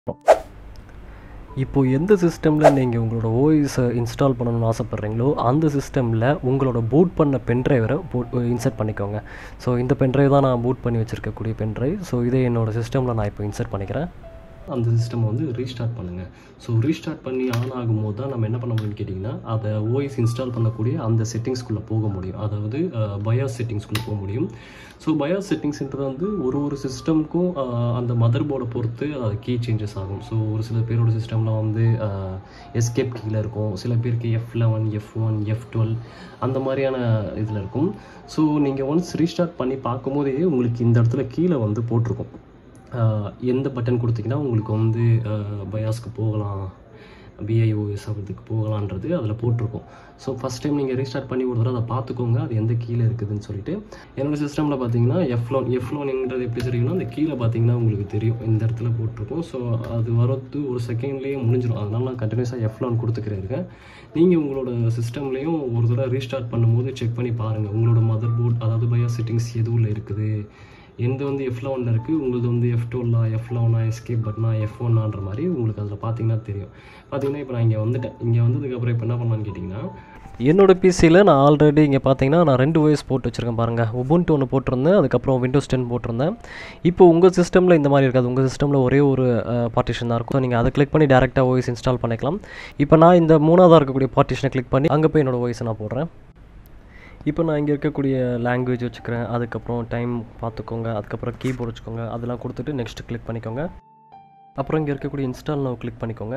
இப்போ எந்த சிஸ்டமில் நீங்கள் உங்களோட ஓஎஸை இன்ஸ்டால் பண்ணணும்னு ஆசைப்பட்றீங்களோ அந்த சிஸ்டமில் உங்களோட பூட் பண்ண பென்ட்ரைவரை இன்சர்ட் பண்ணிக்கோங்க. ஸோ இந்த பென்ட்ரைவ் தான் நான் பூட் பண்ணி வச்சுருக்கக்கூடிய பென்ட்ரைவ். ஸோ இதே என்னோடய சிஸ்டமில் நான் இப்போ இன்சர்ட் பண்ணிக்கிறேன். அந்த சிஸ்டம் வந்து ரீஸ்டார்ட் பண்ணுங்கள். ஸோ ரீஸ்டார்ட் பண்ணி ஆன் ஆகும்போது தான் நம்ம என்ன பண்ண முடியும்னு கேட்டிங்கன்னா, அதை ஓஎஸ் இன்ஸ்டால் பண்ணக்கூடிய அந்த செட்டிங்ஸ்குள்ளே போக முடியும். அதாவது பயாஸ் செட்டிங்ஸ்குள்ளே போக முடியும். ஸோ பயாஸ் செட்டிங்ஸ்ன்றது வந்து ஒரு சிஸ்டமுக்கும் அந்த மதர் போர்டை பொறுத்து அது கீ சேஞ்சஸ் ஆகும். ஸோ ஒரு சில பேரோட சிஸ்டமில் வந்து எஸ்கேப் கீழே இருக்கும், சில பேருக்கு F11, F1, F12 அந்த மாதிரியான இதில் இருக்கும். ஸோ நீங்கள் ஒன்ஸ் ரீஸ்டார்ட் பண்ணி பார்க்கும்போதே உங்களுக்கு இந்த இடத்துல கீழே வந்து போட்டிருக்கும் எந்த பட்டன் கொடுத்தீங்கன்னா உங்களுக்கு வந்து பயாஸ்க்கு போகலாம், பிஐஓஎஸ் அதுக்கு போகலான்றது அதில் போட்டிருக்கும். ஸோ ஃபஸ்ட் டைம் நீங்கள் ரீஸ்டார்ட் பண்ணி ஒரு தடவை அதை பார்த்துக்கோங்க அது எந்த கீழே இருக்குதுன்னு சொல்லிட்டு. என்னோடய சிஸ்டமில் பார்த்தீங்கன்னா F11ன்றது எப்படி தெரியும்னா அந்த கீழே பார்த்தீங்கன்னா உங்களுக்கு தெரியும் இந்த இடத்துல போட்டிருக்கும். ஸோ அது வரது ஒரு செகண்ட்லேயே முடிஞ்சிடும். அதனால நான் கண்டினியூஸாக F11 கொடுத்துக்கிறேன். நீங்கள் உங்களோட சிஸ்டம்லேயும் ஒரு தடவை ரீஸ்டார்ட் பண்ணும்போது செக் பண்ணி பாருங்கள் உங்களோட மதர் போர்ட் அதாவது பயாஸ் செட்டிங்ஸ் எதுவும் இருக்குது, எந்த வந்து F11 இருக்குது, உங்களுக்கு வந்து F12 F11 எஸ்கேப் பட்டனா F1ன்ற மாதிரி உங்களுக்கு அதில் பார்த்தீங்கன்னா தெரியும். பார்த்தீங்கன்னா இப்போ நான் இங்கே வந்துட்டேன். இங்கே வந்ததுக்கப்புறம் இப்போ என்ன பண்ணலான்னு கேட்டிங்கன்னா, என்னோடய பிசியில் நான் ஆல்ரெடி இங்கே பார்த்தீங்கன்னா நான் 2 ஓஎஸ் போட்டு வச்சுருக்கேன் பாருங்கள். உபுண்டு ஒன்று போட்டிருந்தேன், அதுக்கப்புறம் Windows 10 போட்டிருந்தேன். இப்போ உங்கள் சிஸ்டமில் இந்த மாதிரி இருக்காது. உங்கள் சிஸ்டமில் ஒரே ஒரு பார்ட்டிஷன் தான் இருக்கும். ஸோ நீங்கள் அதை கிளிக் பண்ணி டேரெக்டாக ஓஎஸ் இன்ஸ்டால் பண்ணிக்கலாம். இப்போ நான் இந்த 3ஆவதாக இருக்கக்கூடிய பார்ட்டிஷனை கிளிக் பண்ணி அங்கே போய் என்னோடய ஓஎஸை நான் போடுறேன். இப்போ நான் இங்கே இருக்கக்கூடிய லாங்குவேஜ் வச்சுக்கிறேன், அதுக்கப்புறம் டைம் பார்த்துக்கோங்க, அதுக்கப்புறம் கீபோர்டு வச்சுக்கோங்க, அதெல்லாம் கொடுத்துட்டு நெக்ஸ்ட்டு கிளிக் பண்ணிக்கோங்க. அப்புறம் இங்கே இருக்கக்கூடிய இன்ஸ்டால் நவ் கிளிக் பண்ணிக்கோங்க.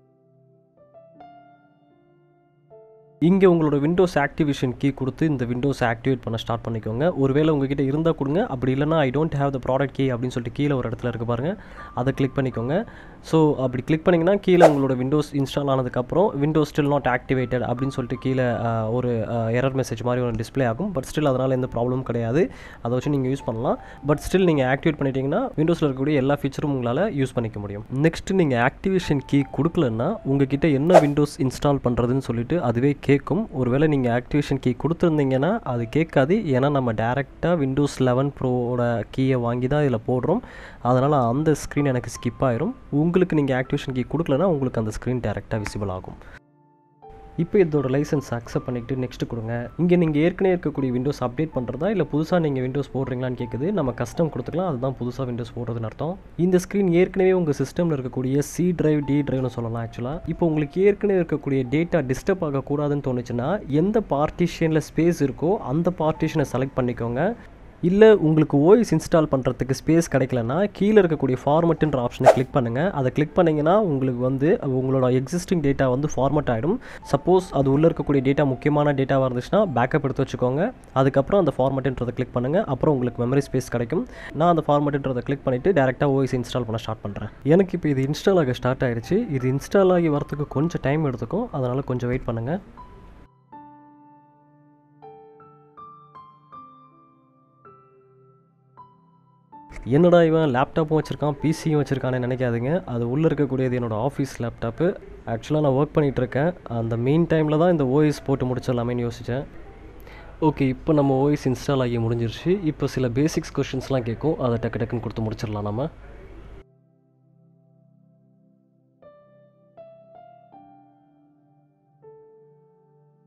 இங்கே உங்களோட விண்டோஸ் ஆக்டிவேஷன் கீ கொடுத்து இந்த விண்டோஸ் ஆக்டிவேட் பண்ண ஸ்டார்ட் பண்ணிக்கோங்க. ஒருவேளை உங்ககிட்ட இருந்தால் கொடுங்க, அப்படி இல்லைனா I don't have the product key அப்படின்னு சொல்லிட்டு கீழே ஒரு இடத்துல இருக்குது பாருங்கள், அதை கிளிக் பண்ணிக்கோங்க. ஸோ அப்படி கிளிக் பண்ணிங்கன்னா கீழே உங்களோட விண்டோஸ் இன்ஸ்டால் ஆனதுக்கப்புறம் விண்டோஸ் ஸ்டில் நாட் ஆக்டிவேட்டட் அப்படின்னு சொல்லிட்டு கீழே ஒரு எரர் மெசேஜ் மாதிரி ஒரு டிஸ்பிளே ஆகும். பட் ஸ்டில் அதனால் எந்த ப்ராப்ளமும் கிடையாது, அதை வச்சு நீங்கள் யூஸ் பண்ணலாம். பட் ஸ்டில் நீங்கள் ஆக்டிவேட் பண்ணிட்டீங்கன்னா விண்டோஸில் இருக்கக்கூடிய எல்லா ஃபீச்சரும் உங்களால் யூஸ் பண்ணிக்க முடியும். நெக்ஸ்ட்டு நீங்கள் ஆக்டிவேஷன் கீ கொடுக்கலன்னா உங்ககிட்ட என்ன விண்டோஸ் இன்ஸ்டால் பண்ணுறதுன்னு சொல்லிட்டு அதுவே கேட்கும். ஒருவேளை நீங்கள் ஆக்டிவேஷன் கீ கொடுத்துருந்தீங்கன்னா அது கேட்காது. ஏன்னா நம்ம டேரெக்டாக Windows 11 ப்ரோவோட கீயை வாங்கி தான் இதில் போடுறோம். அதனால் அந்த ஸ்க்ரீன் எனக்கு ஸ்கிப் ஆயிரும். உங்களுக்கு நீங்கள் ஆக்டிவேஷன் கீ கொடுக்கலன்னா உங்களுக்கு அந்த ஸ்க்ரீன் டேரெக்டாக விசிபிள் ஆகும். இப்போ இதோட லைசன்ஸ் அக்செப்ட் பண்ணிவிட்டு நெக்ஸ்ட்டு கொடுங்க. இங்கே நீங்கள் ஏற்கனவே இருக்கக்கூடிய விண்டோஸ் அப்டேட் பண்ணுறதா இல்லை புதுசாக நீங்கள் விண்டோஸ் போடுறீங்களான்னு கேட்குது. நம்ம கஸ்டம் கொடுத்துக்கலாம், அதுதான் புதுசாக விண்டோஸ் போடுறதுன்னு அர்த்தம். இந்த ஸ்க்ரீன் ஏற்கனவே உங்கள் சிஸ்டமில் இருக்கக்கூடிய C டிரைவ் D டிரைவ்னு சொல்லலாம். ஆக்சுவலாக இப்போ உங்களுக்கு ஏற்கனவே இருக்கக்கூடிய டேட்டா டிஸ்டர்ப் ஆகக்கூடாதுன்னு தோணுச்சுன்னா எந்த பார்ட்டிஷனில் ஸ்பேஸ் இருக்கோ அந்த பார்ட்டிஷனை செலக்ட் பண்ணிக்கோங்க. இல்லை உங்களுக்கு ஓஎஸ் இன்ஸ்டால் பண்ணுறதுக்கு ஸ்பேஸ் கிடைக்கலன்னா கீழே இருக்கக்கூடிய ஃபார்மட்டுன்ற ஆப்ஷனை கிளிக் பண்ணுங்கள். அதை கிளிக் பண்ணிங்கன்னா உங்களுக்கு வந்து உங்களோட எக்ஸிஸ்டிங் டேட்டா வந்து ஃபார்மட் ஆகிடும். சப்போஸ் அது உள்ளே இருக்கக்கூடிய டேட்டா முக்கியமான டேட்டாவாக இருந்துச்சுன்னா பேக்கப் எடுத்து வச்சுக்கோங்க. அதுக்கப்புறம் அந்த ஃபார்மட்டுன்றதை கிளிக் பண்ணுங்கள். அப்புறம் உங்களுக்கு மெமரி ஸ்பேஸ் கிடைக்கும். நான் அந்த ஃபார்மட்டுன்றதை கிளிக் பண்ணிவிட்டு டேரெக்டாக ஓஎஸ் இன்ஸ்டால் பண்ண ஸ்டார்ட் பண்ணுறேன். எனக்கு இப்போ இது இன்ஸ்டால் ஆக ஸ்டார்ட் ஆகிடுச்சு. இது இன்ஸ்டால் ஆகி வரத்துக்கு கொஞ்சம் டைம் எடுத்துக்கும், அதனால் கொஞ்சம் வெயிட் பண்ணுங்கள். என்னடா இவன் லேப்டாப்பும் வச்சுருக்கான் பிசியும் வச்சுருக்கானே நினைக்காதீங்க. அது உள்ளே இருக்கக்கூடியது என்னோடய ஆஃபீஸ் லேப்டாப்பு. ஆக்சுவலாக நான் ஒர்க் பண்ணிகிட்ருக்கேன். அந்த மெயின் டைமில் தான் இந்த ஓஎஸ் போட்டு முடிச்சிடலாமேன்னு யோசித்தேன். ஓகே, இப்போ நம்ம ஓஎஸ் இன்ஸ்டால் ஆகி முடிஞ்சிருச்சு. இப்போ சில பேசிக்ஸ் கொஷின்ஸ்லாம் கேட்கும், அதை டக்குன்னு கொடுத்து முடிச்சிடலாம் நம்ம.